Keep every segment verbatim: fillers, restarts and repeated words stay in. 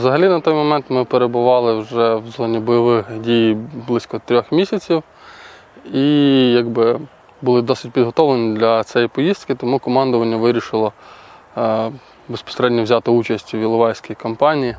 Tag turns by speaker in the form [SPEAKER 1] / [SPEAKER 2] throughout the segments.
[SPEAKER 1] Взагалі на той момент ми перебували вже в зоні бойових дій близько трьох місяців і якби були досить підготовлені для цієї поїздки, тому командування вирішило е, безпосередньо взяти участь у Іловайській кампанії.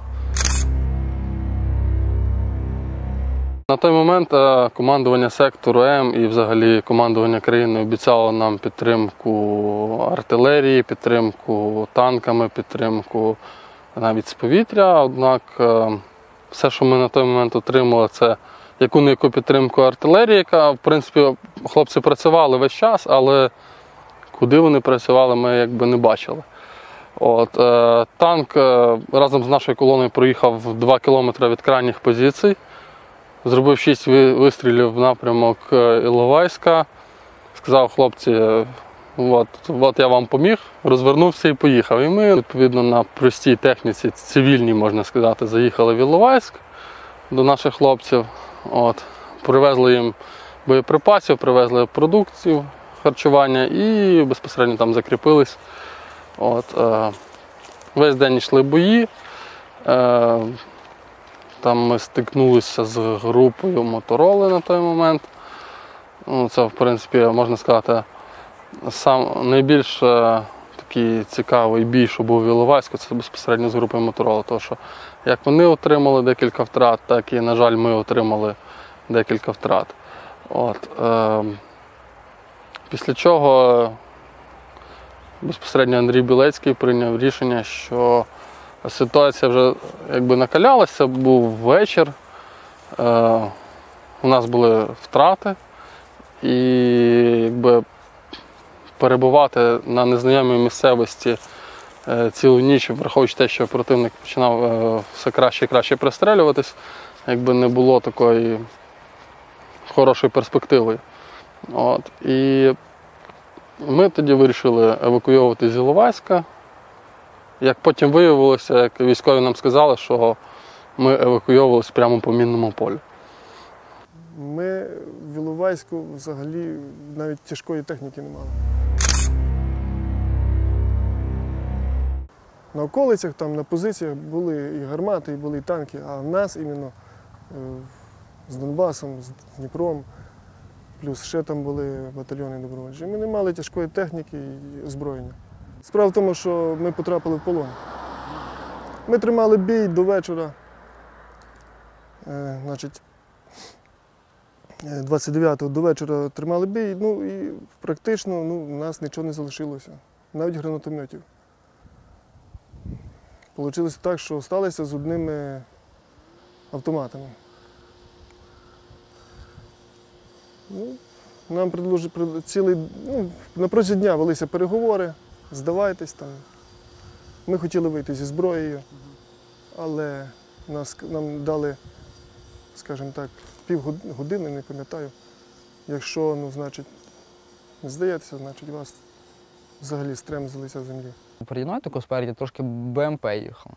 [SPEAKER 1] На той момент командування сектору М і взагалі командування країни обіцяло нам підтримку артилерії, підтримку танками, підтримку навіть з повітря. Однак все, що ми на той момент отримали, це яку-не-яку підтримку артилерії, яка, в принципі, хлопці працювали весь час, але куди вони працювали, ми якби не бачили. От, танк разом з нашою колоною проїхав два кілометри від крайніх позицій. Зробив шість вистрілів в напрямок Іловайська. Сказав: хлопці, от, от я вам поміг, розвернувся і поїхав. І ми, відповідно, на простій техніці, цивільній, можна сказати, заїхали в Іловайськ до наших хлопців. От, привезли їм боєприпасів, привезли продукцію харчування і безпосередньо там закріпились. От, е, весь день йшли бої. Е, Там ми стикнулися з групою Мотороли на той момент. Ну, це, в принципі, можна сказати, сам найбільш е, такий цікавий бій, що був в Іловайську, це безпосередньо з групою Мотороли. Тому що як вони отримали декілька втрат, так і, на жаль, ми отримали декілька втрат. От, е, після чого безпосередньо Андрій Білецький прийняв рішення, що ситуація вже якби накалялася, був вечір, е, у нас були втрати, і якби перебувати на незнайомій місцевості е, цілу ніч, враховуючи те, що противник починав е, все краще і краще пристрелюватись, якби не було такої хорошої перспективи. От. І ми тоді вирішили евакуйовувати з Іловайська. Як потім виявилося, як військові нам сказали, що ми евакуйовувалися прямо по мінному полю.
[SPEAKER 2] Ми в Іловайську взагалі навіть тяжкої техніки не мали. На околицях, там на позиціях були і гармати, і були і танки, а в нас іменно з Донбасом, з Дніпром, плюс ще там були батальйони добровольчі. Ми не мали тяжкої техніки і озброєння. Справа в тому, що ми потрапили в полон. Ми тримали бій до вечора. Е, значить, двадцять дев'ятого до вечора тримали бій, ну і практично ну, у нас нічого не залишилося, навіть гранатометів. Получилося так, що залишилися з одними автоматами. Ну, нам предложили цілий, ну, на протязі дня велися переговори. Здавайтесь там. Ми хотіли вийти зі зброєю, але нас, нам дали, скажімо так, півгодини, не пам'ятаю. Якщо, ну, значить, не здаєтеся, значить вас взагалі стрем з лиця землі.
[SPEAKER 3] Переді мною тако спереді трошки БМП їхав.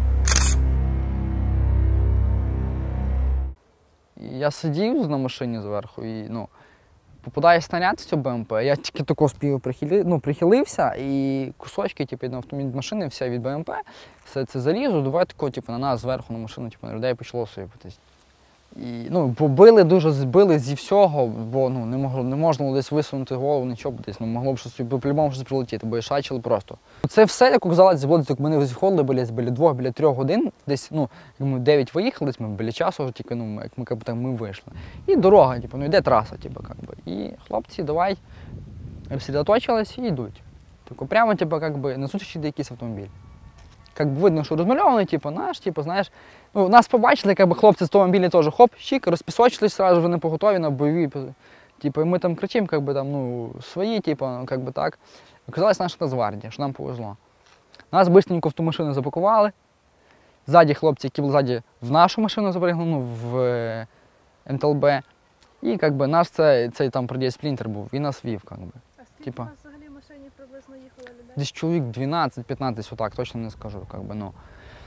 [SPEAKER 3] Я сидів на машині зверху і, ну, попадає снаряд в цю БМП, я тільки тако спів прихилив, ну, прихилився, і кусочки типу, від машини, вся від БМП, все це залізо, давай тако, типу, на нас зверху на машину, типу, на людей почало сипатись. І, ну, побили дуже, збили зі всього, бо ну, не, могло, не можна було десь висунути голову, нічого десь, ну, могло б щось, по-любому щось прилетіти, бо шачили просто. Це все, як оказалось, було, як ми виходили біля, біля двох, біля трьох годин, десь, ну, ми дев'ять виїхали, десь ми біля часу, тільки, ну, як ми, як ми вийшли. І дорога, типу, ну, йде траса, типу, як би. І хлопці, давай, розсредоточились і йдуть. Тільки прямо, типу, як би, на зустріч йде якийсь автомобіль. Как бы видно, що розмальований, типу, наш, типу, знаєш, ну, нас побачили, як би хлопці з автомобіля теж хоп, щик, розпісочились, сразу вони поготові на бойові, типу, і ми там кричимо, як би там, ну, свої, типу, як би так. Оказалось, наша Нацгвардія, що нам повезло. Нас бистренько в ту машину запакували, ззаді хлопці, які були ззаді, в нашу машину запрягли, ну, в ем те ел бе, і, як би, наш цей, цей там продій Сплінтер був, він нас вів, як би.
[SPEAKER 4] А скільки
[SPEAKER 3] типу,
[SPEAKER 4] у вас взагалі в машині приблизно їхало людей?
[SPEAKER 3] Десь чоловік дванадцять-п'ятнадцять, отак, точно не скажу, як би, ну.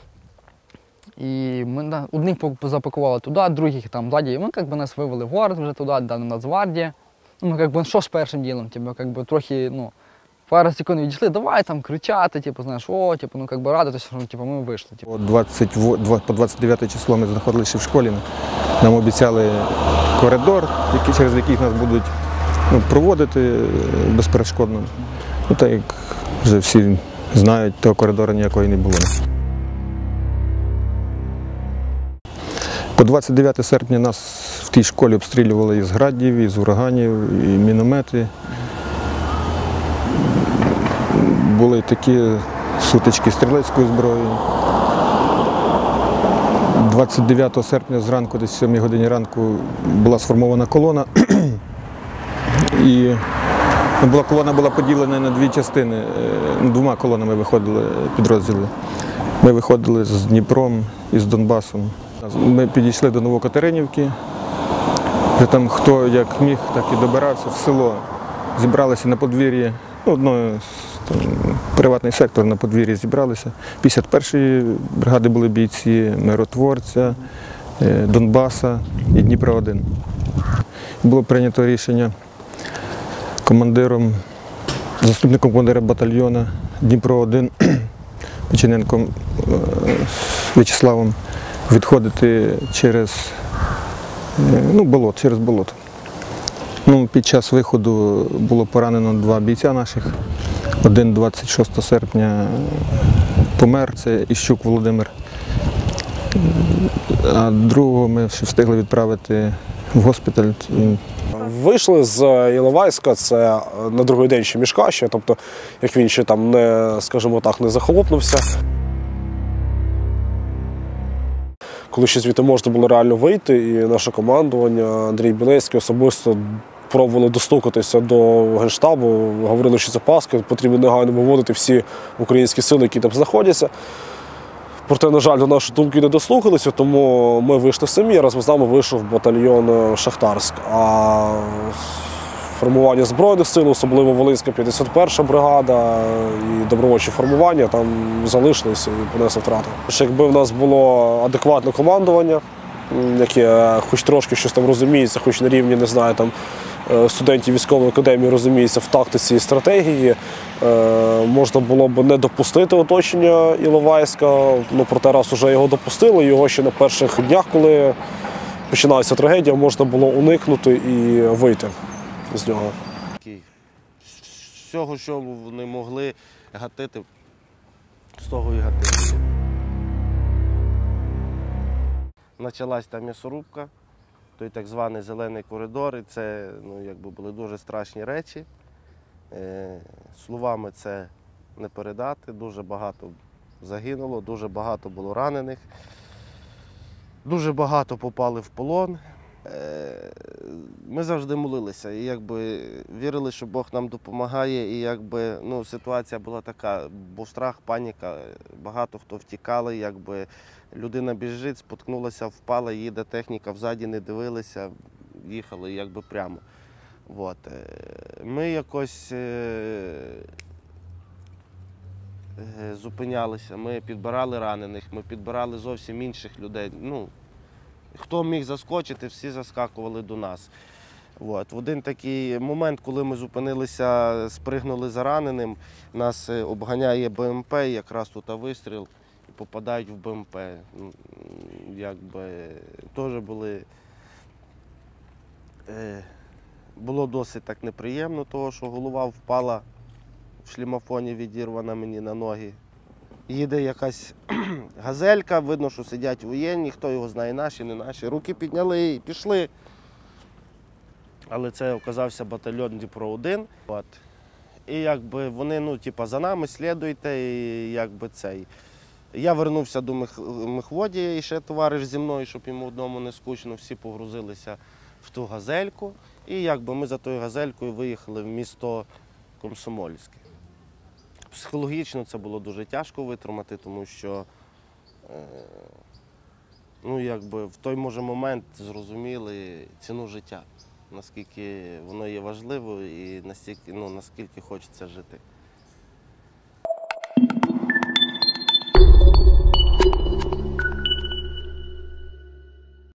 [SPEAKER 3] І ми да, одних запакували туди, других там ззаді, і ми як би, нас вивели в город вже туди, де Нацгвардія. Ну, ми як би, що з першим ділом, типу, як би, трохи, ну, пару секунд відійшли, давай там кричати, типу, знаєш, о, типу, ну як би радитися, що типу, ми вийшли. Типу.
[SPEAKER 5] По двадцять, по двадцять дев'яте число ми знаходилися в школі. Нам обіцяли коридор, який, через який нас будуть ну, проводити безперешкодно. Ну, так як вже всі знають, того коридору ніякого не було. По двадцять дев'яте серпня нас в тій школі обстрілювали із градів, із ураганів, і міномети. Були такі сутички стрілецької зброї. двадцять дев'ятого серпня зранку, десь о сьомій годині ранку, була сформована колона. І була, колона була поділена на дві частини. Двома колонами виходили підрозділи. Ми виходили з Дніпром і з Донбасом. Ми підійшли до Новокатеринівки. Вже там хто як міг, так і добирався в село. Зібралися на подвір'ї, ну, одної, там, приватний сектор на подвір'ї зібралися. п'ятдесят першої бригади були бійці Миротворця, Донбаса і Дніпра один. Було прийнято рішення командиром, заступником командира батальйону Дніпро один Печененком В'ячеславом відходити через ну, болото, через болото. Ну, під час виходу було поранено два бійця наших. Один двадцять шостого серпня помер, це Іщук Володимир. А другого ми ще встигли відправити в госпіталь.
[SPEAKER 6] Вийшли з Іловайська, це на другий день ще мішка, ще, тобто, як він ще там не, скажімо так, не захолопнувся. Коли ще звідти можна було реально вийти, і наше командування, Андрій Білецький особисто пробували достукатися до Генштабу, говорили, що це Паски, потрібно негайно виводити всі українські сили, які там знаходяться. Проте, на жаль, до нашої думки не дослухалися, тому ми вийшли самі, разом з нами вийшов батальйон Шахтарськ. А формування Збройних сил, особливо Волинська п'ятдесят перша бригада і добровольчі формування там залишилися і понесли втрати. Якби в нас було адекватне командування, яке хоч трошки щось там розуміється, хоч на рівні, не знаю, там, студентів військової академії розуміється в тактиці і стратегії, можна було б не допустити оточення Іловайська, ну, проте раз вже його допустили, його ще на перших днях, коли починалася трагедія, можна було уникнути і вийти з нього.
[SPEAKER 7] Всього, що вони могли гатити, з того і гатили. Почалась там м'ясорубка, той так званий зелений коридор, і це ну, якби були дуже страшні речі. Е, словами це не передати, дуже багато загинуло, дуже багато було ранених, дуже багато попали в полон. Е, ми завжди молилися і якби вірили, що Бог нам допомагає, і якби ну, ситуація була така, був страх, паніка, багато хто втікали, якби людина біжить, споткнулася, впала, їде техніка, взаді не дивилися, їхали якби прямо. От. Ми якось зупинялися, ми підбирали ранених, ми підбирали зовсім інших людей. Ну, хто міг заскочити, всі заскакували до нас. От. В один такий момент, коли ми зупинилися, спригнули за раненим, нас обганяє БМП, якраз тут вистріл, і попадають в БМП. Якби теж були, було досить так неприємно, того, що голова впала в шлемофоні, відірвана мені на ноги. Їде якась газелька, видно, що сидять воєнні, хто його знає, наші, не наші. Руки підняли і пішли. Але це оказався батальйон Дніпро один. От. І якби вони, ну, типа, за нами слідуйте, і якби цей. Я вернувся до мехводія, і ще товариш зі мною, щоб йому одному не скучно, всі погрузилися в ту газельку. І якби ми за тою газелькою виїхали в місто Комсомольське. Психологічно це було дуже тяжко витримати, тому що ну, якби, в той, може, момент зрозуміли ціну життя, наскільки воно є важливо і наскільки, ну, наскільки хочеться жити.